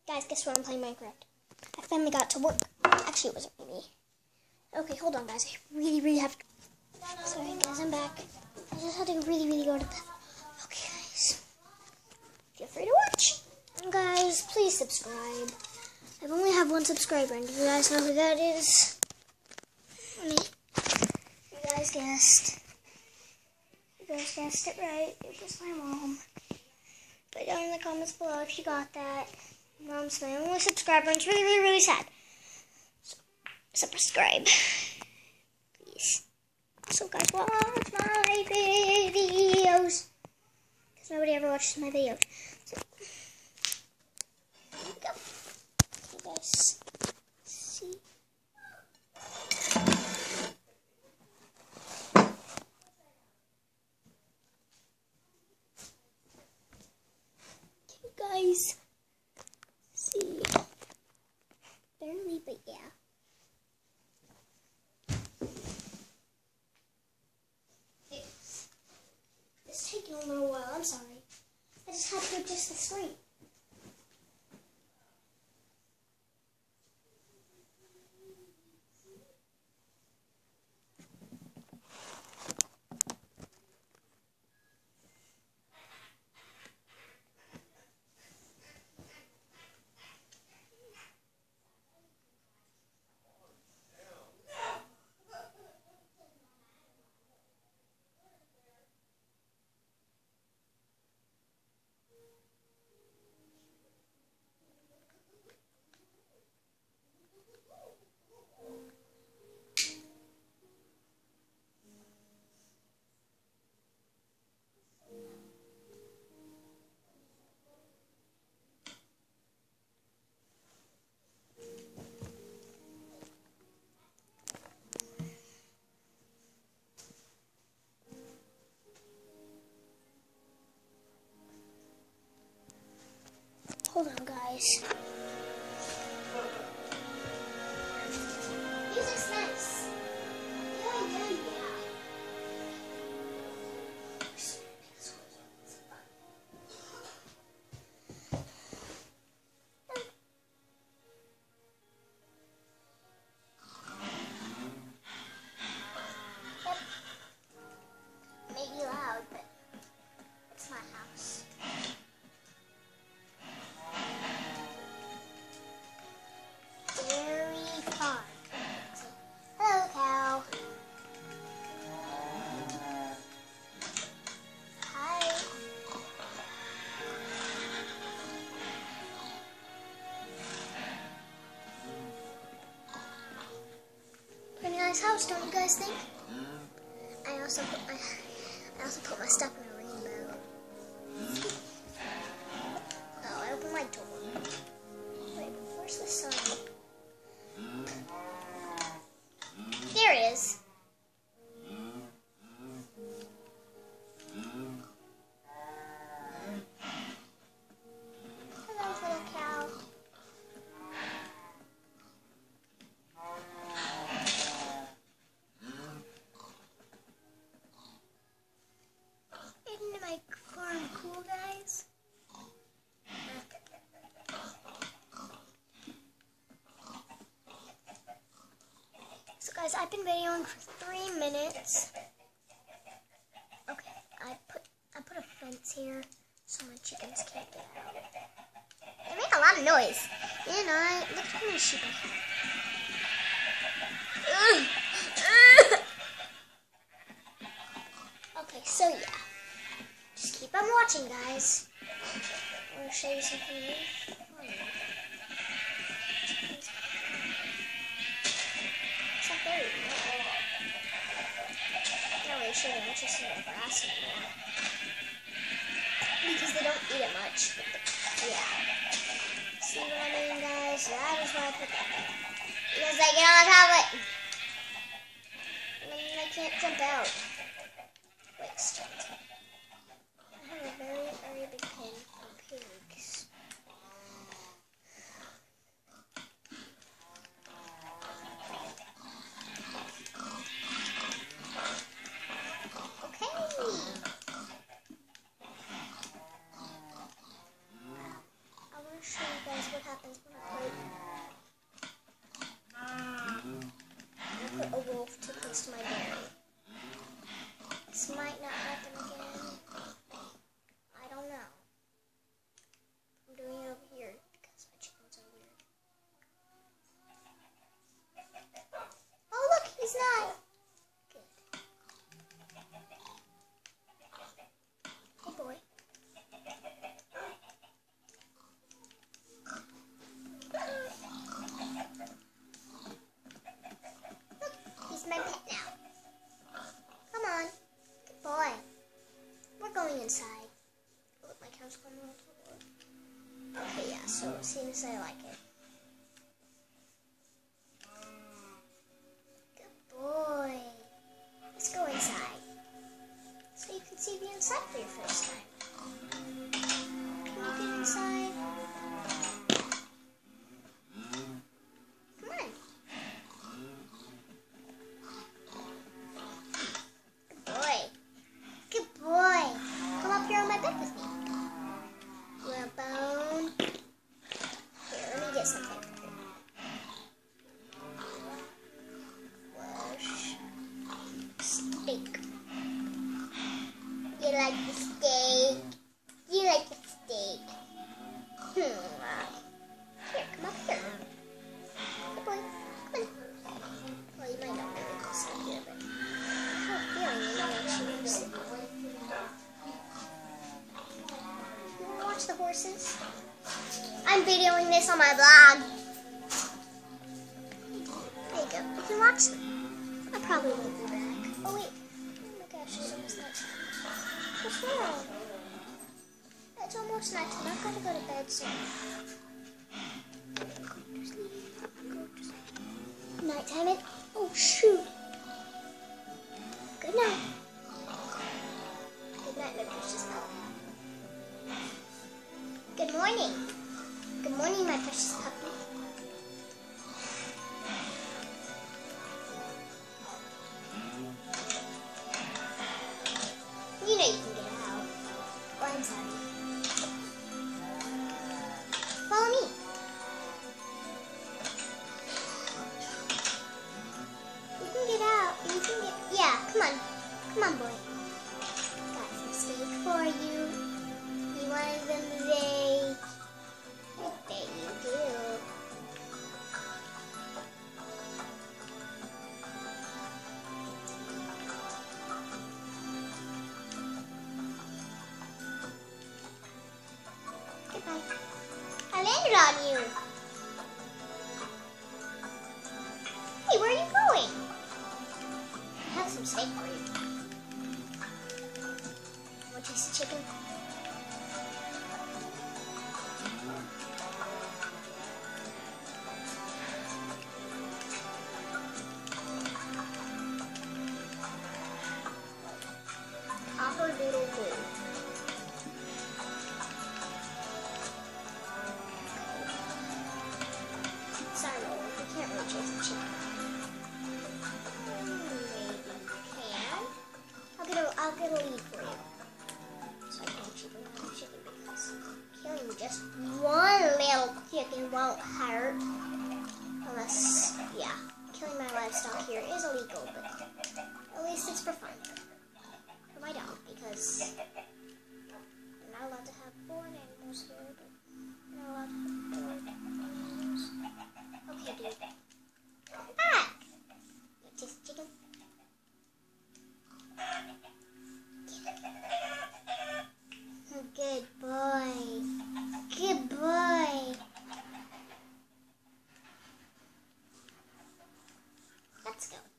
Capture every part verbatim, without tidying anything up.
Guys, guess what? I'm playing Minecraft. I finally got to work. Actually, it wasn't me. Okay, hold on, guys. I really, really have to... Sorry, guys, I'm back. I just had to really, really go to bed. Okay, guys. Feel free to watch. And guys, please subscribe. I only have one subscriber, and do you guys know who that is? Me. You guys guessed. You guys guessed it right. It was my mom. Put it down in the comments below if you got that. Mom's my only subscriber, and it's really, really, really sad. So, subscribe. Please. Also, guys, watch my videos. Because nobody ever watches my videos. So, here we go. You guys see? You guys see? Barely, but yeah. It's, it's taking a little while. I'm sorry. I just had to adjust the screen. Hold on, guys. Music's nice. Yeah, yeah, yeah. Yep. Maybe loud, but it's my house. Hello, cow. Hi. Pretty nice house, don't you guys think? I also put my I also put my stuff in a rainbow. Oh, I opened my door. Wait, where's the sun? There it is. Hello, little cow. Isn't my farm cool, guys? So guys, I've been videoing for three minutes. Okay, I put I put a fence here so my chickens can't get out. They make a lot of noise. And I look at how many sheep I have. Okay, so yeah. Just keep on watching, guys. I want to show you something new. Oh, yeah. It's not very good. Not really sure they're interested in the grass anymore. Because they don't eat it much. Yeah. See what I mean, guys? That is why I put that there. Because they get on top of it. And then they can't jump out. Like straight. I have a very, very big pen for pigs. Okay. I want to show you guys what happens when I put, when I put a wolf too close to my berry. This might not happen again. I don't know. I'm doing it over here because my chickens are weird. Oh look, he's not. Good. Good boy. Look, he's my pet now. Come on. Good boy. We're going inside. Oh, my couch going on the floor. Okay, yeah, so it seems I like it. Good boy. Let's go inside. So you can see the inside for your first time. Can you get inside? Come on. Good boy. Good boy. Come up here on my bed with me. Well, bone. Here, let me get something for you. Wash. Steak. You like the steak? You like the steak? Hmm. Here, come up here. Good boy. Come on. Well, you might not really want to sit here, but I have a feeling you might actually want to sit here. You want to watch the horses? I'm videoing this on my blog. There you go. You can watch them. I probably won't be back. Oh, wait. Oh, my gosh. It's almost nighttime. What's wrong? It's almost nighttime. I've got to go to bed soon. Go to sleep. Go to sleep. Nighttime it. Oh, shoot. Good night. Good night, my precious puppy. Good morning. Good morning, my precious puppy. You know you can get out. Oh, I'm sorry. Follow me. You can get out. You can get... Yeah, come on. Come on, boy. Got some steak for you. You wanted them today. I bet you do. Goodbye. I landed on you. Hey, where are you going? I have some steak for you. Want to taste the chicken? Copper Doodle Doo. Sorry, we can't really chase the chicken. Maybe we can. I'll get a, I'll get a lead for you. So I can cheat another chicken because killing just one little chicken won't hurt. Unless, yeah, killing my livestock here is illegal, but at least it's for fun. For my dog, because I'm not allowed to have foreign animals here, but I'm not allowed to have foreign animals. Okay, dude. Ah! You taste the chicken? Good boy. Good boy. Let's go.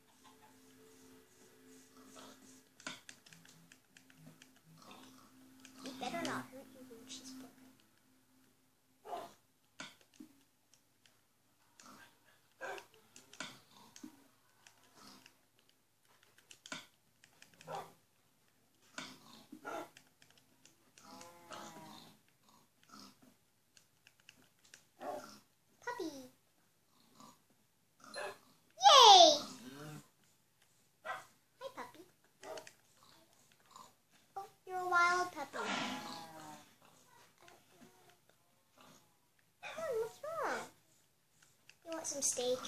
You better not hurt you when she's broken. some steak.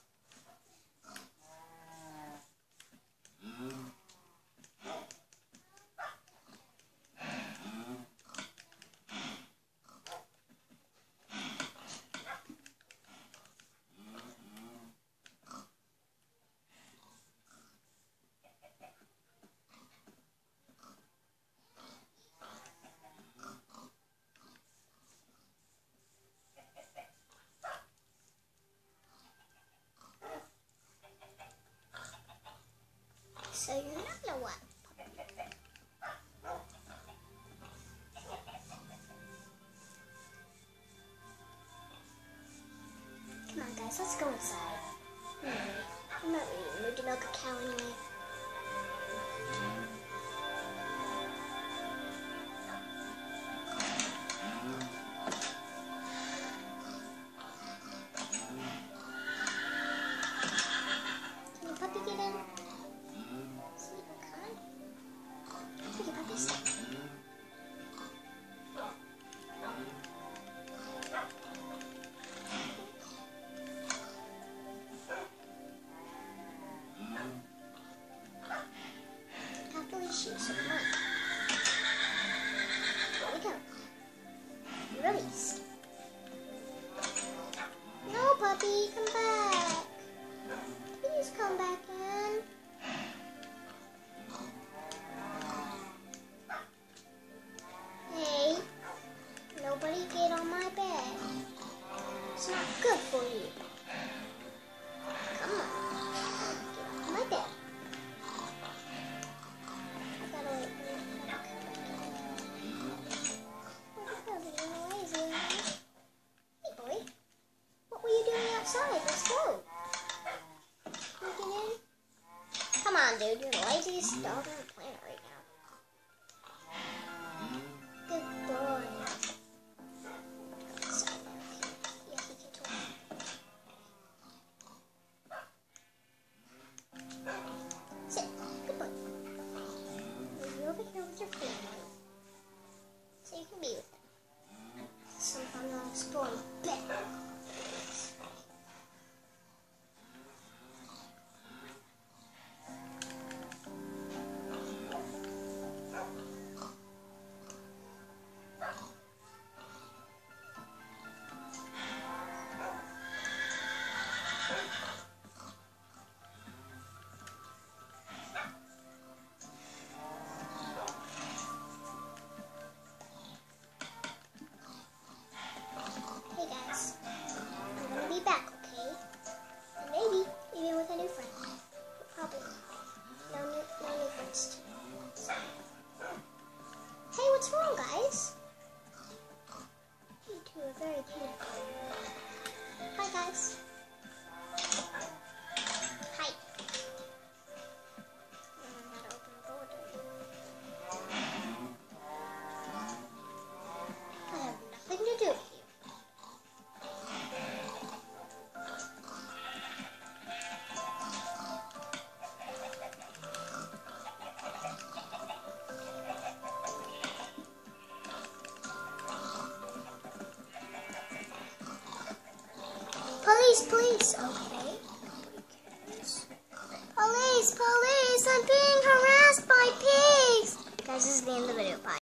So you're not a what? Come on, guys, let's go inside. Hmm. I'm not really in the mood to milk a cow anyway. Can the puppy get in? Shoot some money. There we go. Released. No, puppy, come back. Please come back in. Hey, nobody get on my bed. It's not good for you. Come on, get on my bed. Let's go. Get in. Come on, dude. You're the laziest dog on the planet right now. Good boy. Yeah, he can talk. Sit. Good boy. You're over here with your family, so you can be with them. So I'm not exploring better. Hey, what's wrong, guys? You two are very beautiful. Hi, guys. Hi. I don't know how to open the door, do you? I have nothing to do with you. Police, police. Okay. Police, police. I'm being harassed by pigs. Guys, this is the end of the video. Bye.